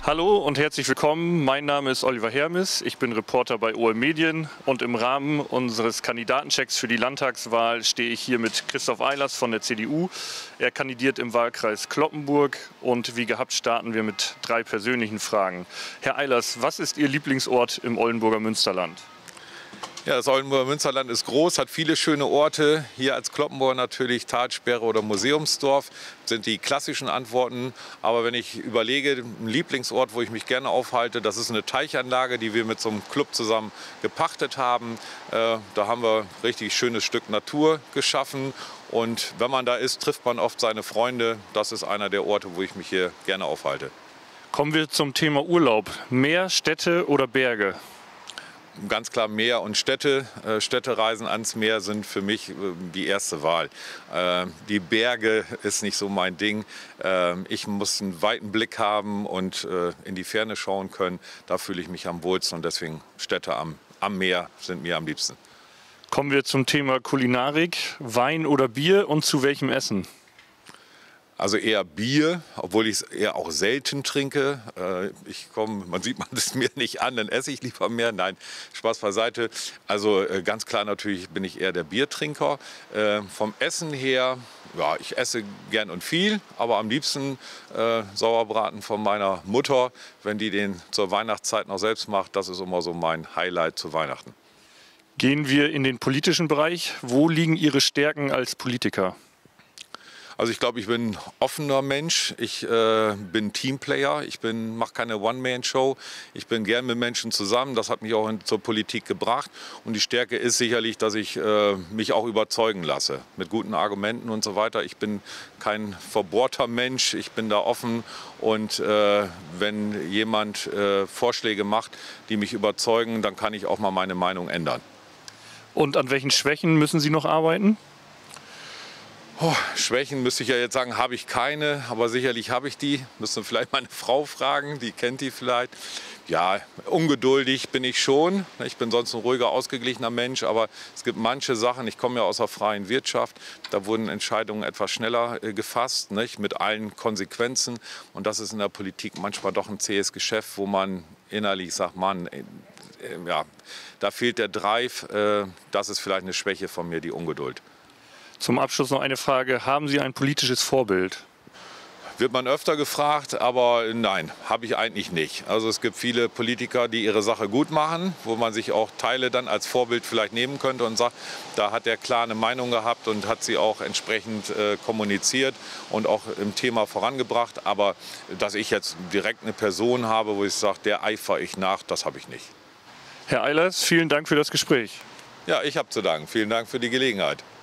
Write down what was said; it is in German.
Hallo und herzlich willkommen. Mein Name ist Oliver Hermes. Ich bin Reporter bei OM Medien und im Rahmen unseres Kandidatenchecks für die Landtagswahl stehe ich hier mit Christoph Eilers von der CDU. Er kandidiert im Wahlkreis Cloppenburg und wie gehabt starten wir mit 3 persönlichen Fragen. Herr Eilers, was ist Ihr Lieblingsort im Oldenburger Münsterland? Ja, das Oldenburger Münsterland ist groß, hat viele schöne Orte. Hier als Cloppenburger natürlich Talsperre oder Museumsdorf sind die klassischen Antworten. Aber wenn ich überlege, ein Lieblingsort, wo ich mich gerne aufhalte, das ist eine Teichanlage, die wir mit so einem Club zusammen gepachtet haben. Da haben wir ein richtig schönes Stück Natur geschaffen. Und wenn man da ist, trifft man oft seine Freunde. Das ist einer der Orte, wo ich mich hier gerne aufhalte. Kommen wir zum Thema Urlaub. Meer, Städte oder Berge? Ganz klar Meer und Städte. Städtereisen ans Meer sind für mich die erste Wahl. Die Berge ist nicht so mein Ding. Ich muss einen weiten Blick haben und in die Ferne schauen können. Da fühle ich mich am wohlsten und deswegen Städte am Meer sind mir am liebsten. Kommen wir zum Thema Kulinarik. Wein oder Bier und zu welchem Essen? Also eher Bier, obwohl ich es eher auch selten trinke. Man sieht es mir nicht an, dann esse ich lieber mehr. Nein, Spaß beiseite. Also ganz klar natürlich bin ich eher der Biertrinker. Vom Essen her, ja, ich esse gern und viel, aber am liebsten Sauerbraten von meiner Mutter, wenn die den zur Weihnachtszeit noch selbst macht. Das ist immer so mein Highlight zu Weihnachten. Gehen wir in den politischen Bereich. Wo liegen Ihre Stärken als Politiker? Also ich glaube, ich bin ein offener Mensch, ich bin Teamplayer, mache keine One-Man-Show, ich bin gern mit Menschen zusammen, das hat mich auch zur Politik gebracht und die Stärke ist sicherlich, dass ich mich auch überzeugen lasse mit guten Argumenten und so weiter. Ich bin kein verbohrter Mensch, ich bin da offen und wenn jemand Vorschläge macht, die mich überzeugen, dann kann ich auch mal meine Meinung ändern. Und an welchen Schwächen müssen Sie noch arbeiten? Schwächen müsste ich ja jetzt sagen, habe ich keine, aber sicherlich habe ich die. Müssen vielleicht meine Frau fragen, die kennt die vielleicht. Ja, ungeduldig bin ich schon. Ich bin sonst ein ruhiger, ausgeglichener Mensch, aber es gibt manche Sachen, ich komme ja aus der freien Wirtschaft, da wurden Entscheidungen etwas schneller gefasst, nicht? Mit allen Konsequenzen. Und das ist in der Politik manchmal doch ein zähes Geschäft, wo man innerlich sagt, Mann, ja, da fehlt der Drive. Das ist vielleicht eine Schwäche von mir, die Ungeduld. Zum Abschluss noch eine Frage. Haben Sie ein politisches Vorbild? Wird man öfter gefragt, aber nein, habe ich eigentlich nicht. Also es gibt viele Politiker, die ihre Sache gut machen, wo man sich auch Teile dann als Vorbild vielleicht nehmen könnte und sagt, da hat er klar eine Meinung gehabt und hat sie auch entsprechend kommuniziert und auch im Thema vorangebracht. Aber dass ich jetzt direkt eine Person habe, wo ich sage, der eifere ich nach, das habe ich nicht. Herr Eilers, vielen Dank für das Gespräch. Ja, ich habe zu danken. Vielen Dank für die Gelegenheit.